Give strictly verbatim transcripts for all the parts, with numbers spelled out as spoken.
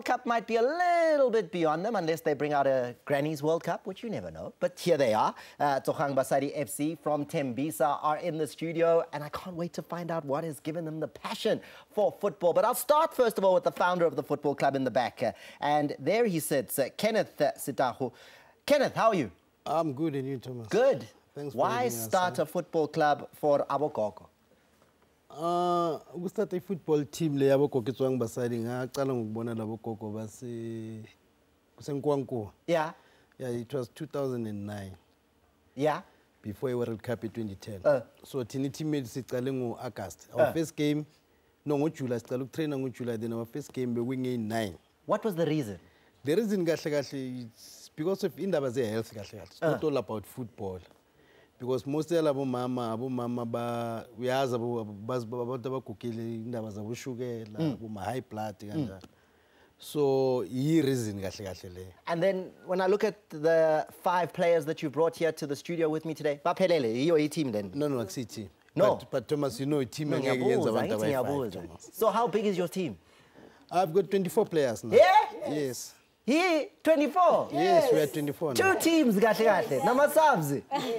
World Cup might be a little bit beyond them unless they bring out a Grannies World Cup, which you never know. But here they are. Uh, Tsogang Basadi F C from Tembisa are in the studio, and I can't wait to find out what has given them the passion for football. But I'll start, first of all, with the founder of the football club in the back. Uh, and there he sits, uh, Kenneth Sithagu. Kenneth, how are you? I'm good, and you, Thomas? Good. Thanks for Why us, start eh? a football club for Abokoko? Uh, we started a football team le yabo Koko Tsogang Basadi ngaqala ngokubona labo gogo base kusenkwanko. Yeah. Yeah, it was two thousand nine. Yeah. Before a World Cup in twenty ten. Uh. So tini team made siqale ngo August. Our Uh. first game no ngo July, siqala ukutrain ngo July, then our first game we win in nine. What was the reason? The reason kahle kahle it's because of indaba ze health kahle kahle. It's not all about football. Because most of abo mama, abo mama ba uyazi abo abantu abagugile indaba zabo shukela, abo ma high blood kanjalo. So yi reason kahle kahle le. And then when I look at the five players that you brought here to the studio with me today, baphelele iyo i team then. No, no, akusi team. No. But, but Thomas, you know, team No, ngeke yenza ngiyabuza, abantu ngithi abayi-five, ngiyabuza. Thomas. So how big is your team? I've got twenty-four players now. Yeah? Yes. He twenty-four. Yes, we are twenty-four now. Two teams kahle kahle. Nama subs.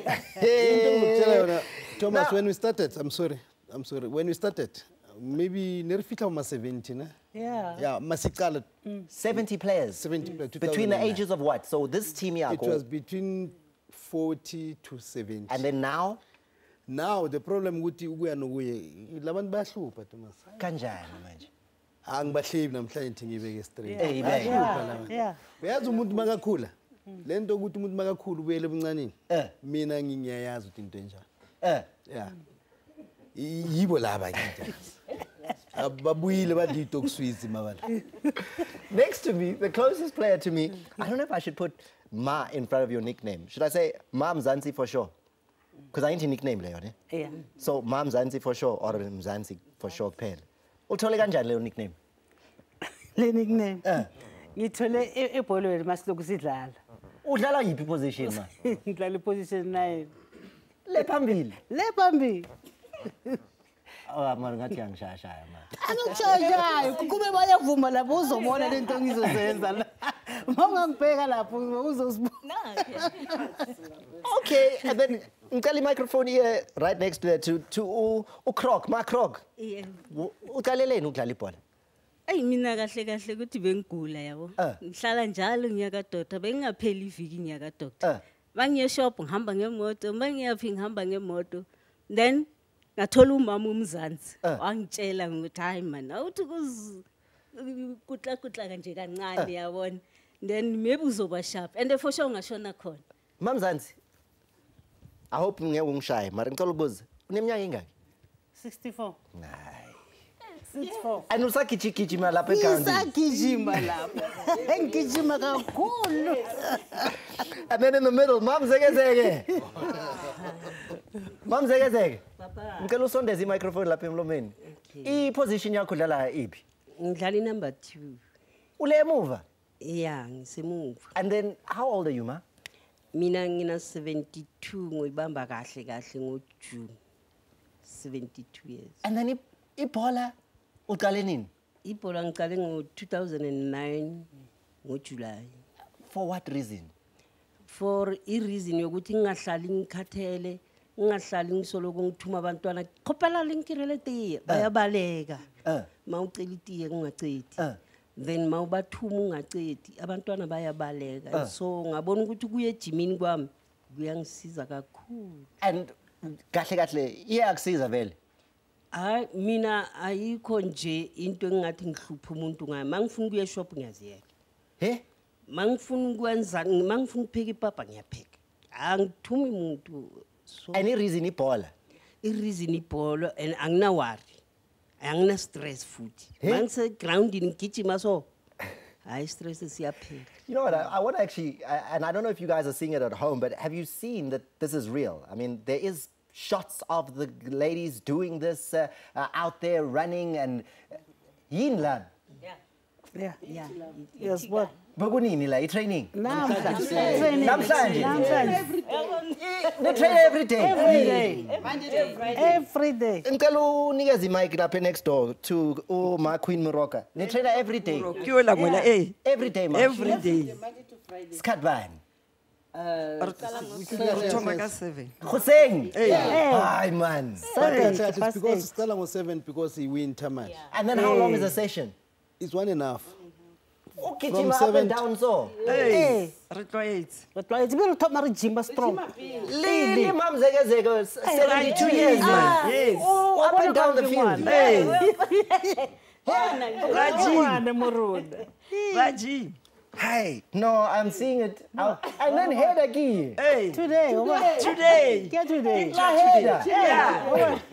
Thomas, Now- when we started, I'm sorry, I'm sorry. When we started, maybe nerifika ma seventy, na? Yeah. Yeah, masikala seventy players. seventy players. Between the two thousand nine. ages of what? So this team here. It was between forty to seventy. And then now? Now the problem ukuthi ukuya nokuye labantu bayahlupha Thomas. Kanjani manje? Angibahlebi namhlanje nithi ngibeke straight. Hey, Yeah. bang. Yeah. Yeah. Uyazi umuntu makakhula. Lento ukuthi umuntu makakhula ubuyele ebuncaneni. Eh. Mina ngiyayazi ukuthi into enjalo. Eh. Yeah. Yibo laba ke. Ababuyile bathi talk sweets mabala. Next to me, the closest player to me, I don't know if I should put Ma in front of your nickname. Should I say Ma Mzansi for sure? Because I ain't a nickname leyo, ne? Yeah. So Ma Mzansi for sure or Mzansi for sure kuphela. Uthole kanjani leyo nickname? Le nickname. Eh. Ngithole ebholweni masiloku sidlala. Udlala yiphi position ma? Ngidlala position nine. Le phambili. Le phambi. Oh, mara ngathi angishayashaya ma. Angikushayishayo kube bayavuma lapho uzobona lento engizozenza la. Mawungangibheka lapho uzosibona. Okay, and then ngicela i-microphone here right next to that to to u, u Krog, Ma Krog. Yeah. Uqaleleni ukudlala ibhola? Ayi mina kahle kahle ukuthi bengigula yabo. Eh. Ngihlala njalo ngiyaka doctor bengingapheli iviki ngiyaka Eh. doctor. Bangiye shop ngihamba ngemoto, mangiyaphi ngihamba ngemoto. Then ngathola umama umzansi Eh. wangitshela ukuthi hayi man awuthi kuz kutla kutla kanje kancane yabona. Then maybe uzoba sharp and for sure ngashona khona. Ma Mzansi, I hope ngeke ungishaye, mara ngicela ukubuza. Uneminyaka engaki? sixty-four. Hayi. sixty-four. And usagijigijima lapha eground. Isagijima lapho. Engijima kakhulu. And then in the middle, Mam Zekezeke. Mam Zekezeke. Papa. Ngicela usondeze i-microphone lapha emlomeni. I-position yakho udlala iphi? Ngidlala number two. Ule emuva. Yeah, ngisemuva. And then how old are you, ma? Mina ngina seventy-two ngoyibamba kahle kahle ngo June. seventy-two years. And then i- ibhola uqale nini? Ibhola ngiqale ngo two thousand nine ngo July. For what reason? For i reason yokuthi ngingahlali ngikhathele, ngingahlali ngisoloku ngithuma abantwana, qophela linkirele tiye, bayabaleka. Eh. Mawucela itiye ungacedi. Eh. Then mawubathuma ungacedi, abantwana bayabaleka. So ngabona ukuthi kuye ejimini kwami kuyangisiza kakhulu. And kahle kahle iyakusiza vele. Hayi mina ayikho nje into engathi ngihlupha umuntu ngayo. Mangifuna ukuya shop ngiyaziyeka. He? Mangifuna ukwenza mangifuna ukupheka ipapa ngiyapheka. Angithumi umuntu. So Any reason ibhola? I reason ibhola and angina worry. Angina stress futhi. Hey. Mangise ground ngigijima so. Hayi stress siyaphela. You know what, I, I want to actually, I, and I don't know if you guys are seeing it at home, but have you seen that this is real? I mean, there is shots of the ladies doing this uh, uh, out there running and... Yin lan. Yeah. Yeah. Yes, what? Bekunini la i-training. Namhlanje. Training. Namhlanje. Namhlanje. They train every day. Every day. Every day. Ngicela unikeze i-mic lapha next door to uma Queen Moroka. They train every day. Kyo la ngwela eh. Every day, man. Every day. Skat bani. Thoma ka seven. Hussein. Hi, man. Seven. But past because eight. Stella was seven because he winter match. And then how long is the session? It's one and a half. Okay, From team up seven and down so. Hey. Re tlwaetse. But why it's been top mari Jimba strong. Lili mam zeke zeke seventy-two years, man. Yes. Oh, up and down the field. Hey. Raji. Raji. Hey, no, I'm seeing it. Out. And then head again. Hey. Today, over. Today. Get today. La head. Yeah.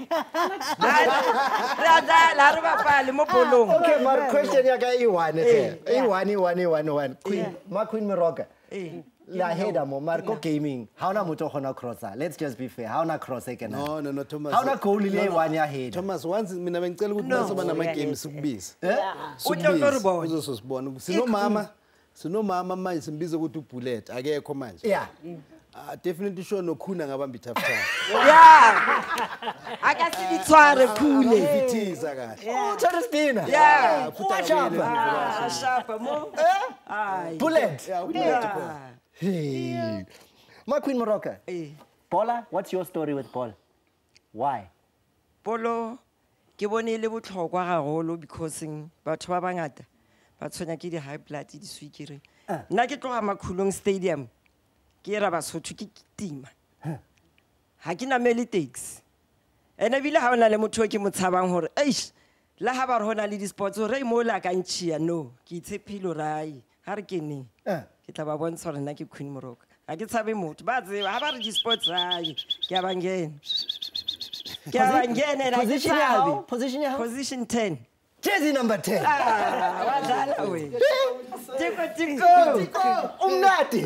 La da la re bapale mo polong. Okay, my question ya ka i-one there. I-one, i-one, i-one, one. Queen, ma Queen Moroka. Eh. La head mo Marco gaming. How na motho khona crosser? Let's just be fair. How na cross ekena? No, no, no, Thomas. How na goal ile one ya head? Thomas, once mina bengicela ukuthi basoba nama games sikubiza. Utlo ribona. Uzosibona. Sino mama. Sino mama manje simbiza ukuthi ubullet akekho manje. Yeah. Ah, definitely sure nokhuna ngabamba ithafu. Yeah. Akasilithware khule. Vithiza kahle. Oh, try spinner. Yeah. Watch out. Ah, sharp mo. Ai. Bullet. Yeah, ubullet. Hey. Ma Queen Moroka. Eh. Paula, what's your story with Paul? Why? Polo ke bonile botlhokwa gagolo because batho ba bangata ba tshwenya ke di high blood di swikiri. Nna ke tloga Makhulong Stadium ke ra Basotho ke kitima. Ha ke namele taxi. Ene bile ha ona le motho ke mo tshabang hore eish la ha ba re hona le di sports re mo la ka ntshia no ke itshepile rai ha re ke ne ke tla ba bontsha hore nna ke Queen Moroka ha ke tshabe motho ba tseba ha ba re di sports rai ke a bangena ke a bangena la ke Position ya tshabe. how? Position ya how? Position ten. Jersey number ten. Ah, wadlala we. Tiko tiko. Umnati.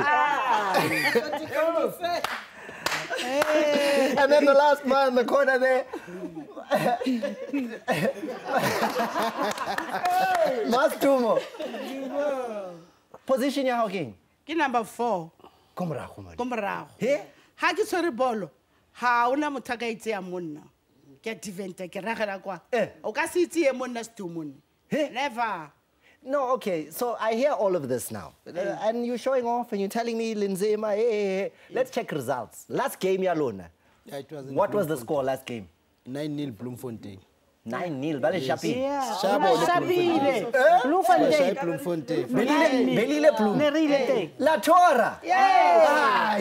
And then the last man in the corner there. Mastumo. Position ya how king? Ke number four. Komra komra. Ko morago. He? Ha ke tshwere bolo. Ha ona motho ka itse ya monna. Ke diventa ke ragela kwa. O ka se itse ye monna stu monna. Never. No, okay. So I hear all of this now. Uh, and you're showing off and you're telling me, Linzema, hey, hey, hey. Let's check results. Last game, Yalona. Yeah, it was in What was the Bloemfontein. score last game? nine nil Bloemfontein. nine nil. Vale Shapi. Yeah. Shabo le Shabile. Shai Bloemfontein. Bloemfontein. Belile Belile Plum. Ne rile te. La Tora. Yeah.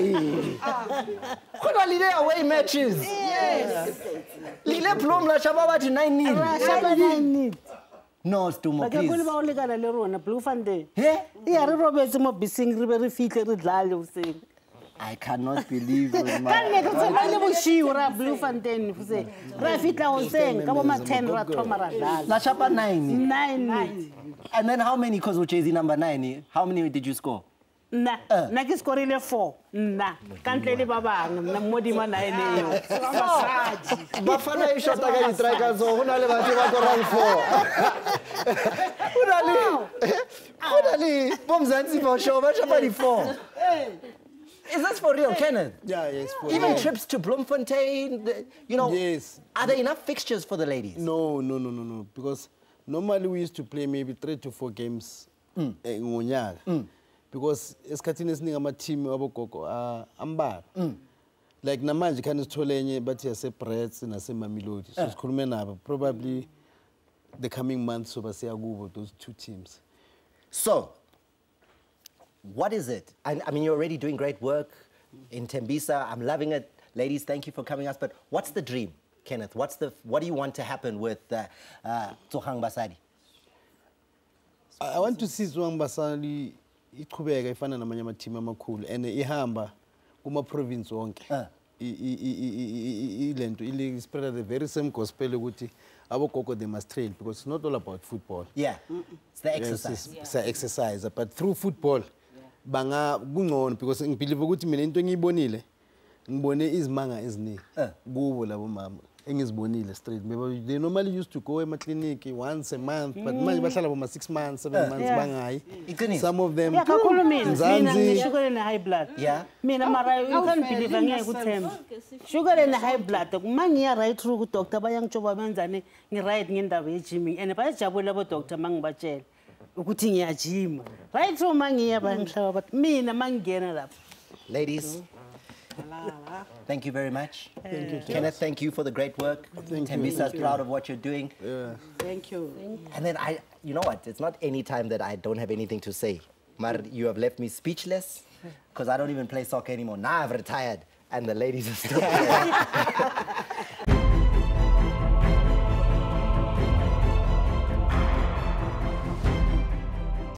What are the away matches? Yes. Lile Plum la Shababa to nine nil. Shaba nine nil. No, Stumo, Ke please. go le ba o le kana le rona Bloemfontein. Yeah? Ya re robetse mo bising re be re fihle re dlale o seng. I cannot believe it, Ka man. nne ke tsela le boshiu ra Bloemfontein fuse. Re fitla o seng ka bo ma ten ra thoma ra dlala. La Shapa nine. nine nil. And then how many, because of Jay-Z number nine, how many did you score? Nna nna ke scorile four. Nna ka ntle le ba bang nna modima nine eo. Bafana e shota ka di strikers so hona le batho ba korang four. Hona le hona le bomzansi for sure ba shapa di four. Is this for real, Kenneth? Yeah, yes. For Even real. trips to Bloemfontein, the- you know. Yes. Are there enough fixtures for the ladies? No, no, no, no, no. Because normally we used to play maybe three to four games Mm. eh, ngonyaka. Because esikhathini esiningi ama-team abogogo ah, ambalwa. Mm. Like namanje khani sithole enye bathi yase-Brits nase-Mamelodi. So sikhulume nabo. Probably the coming months soba siya kubo those two teams. So, what is it? I, I mean, you're already doing great work in Tembisa. I'm loving it. Ladies, thank you for coming us. But what's the dream, Kenneth? What's the, what do you want to happen with uh, uh, Tsogang Basadi? I I want to see Tsogang Basadi iqhubeka ifana namanye ama-team amakhulu and ihamba kuma-province wonke. Uh. Ilento ile spread the very same gospel ukuthi abogogo they must train because it's not all about football. Yeah, it's the Yes, exercise. it's, it's an exercise but through football banga kungcono because ngibelieve ukuthi mina into engiyibonile ngibone izimanga eziningi kubo labo mama engizibonile straight. They normally used to go emakliniki once a month, but manje bahlala boma six months, seven months bangayi. Some of them Yeah, kakhulu mina. Mina Mzansi. ngi-sugar and high blood. Yeah. Mina mara you can't believe angeke uthembe. Sugar and high blood. Uma ngiya right through ku doctor bayangitshoba benzani ngi-right ngendaba ye-gymming and bayajabula abo doctor mangibatshela ukuthi ngiyajima. Right through mangiya bangihlaba but mina mangingena lapho. Ladies, thank you very much. Thank you. Kenneth, thank you for the great work. Tembisa is proud of what you're doing. Yeah. Thank you. And then I, you know what? It's not any time that I don't have anything to say. Mar, you have left me speechless because I don't even play soccer anymore. Now I've retired and the ladies are still there.